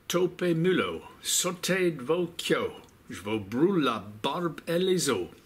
taupe mulot, sautez de vos queues, je vous brûle la barbe et les os.